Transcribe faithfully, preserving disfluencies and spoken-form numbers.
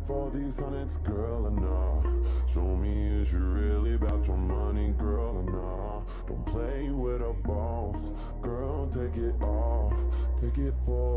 for these hundreds, girl, or nah? Show me, is you really about your money, girl, or nah? Don't play with a boss, girl, take it off. Take it for